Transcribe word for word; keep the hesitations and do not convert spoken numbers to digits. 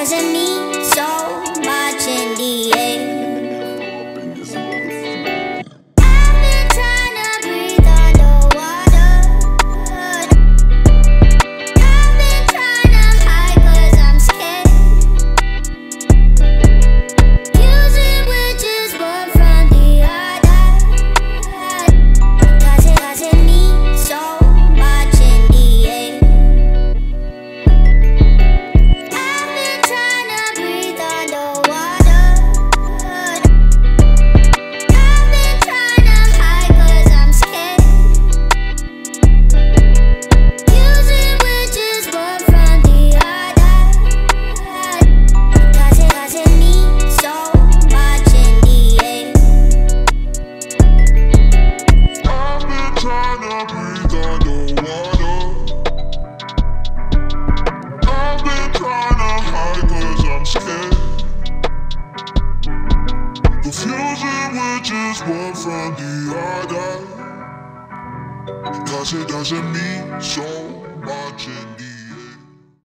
doesn't mean so much in the end. I've been trying to breathe underwater. I've been trying to hide 'cause I'm scared. Using witches but from the other. Does it, does it mean so much in the end? I've been trying to breathe underwater. I've been trying to hide 'cause I'm scared. Using witches but from the other. Does it, does it mean so much in the end? I've been trying to breathe underwater. I've been trying to hide 'cause I'm scared. Confusing witches one from the other. 'Cause it doesn't mean so much in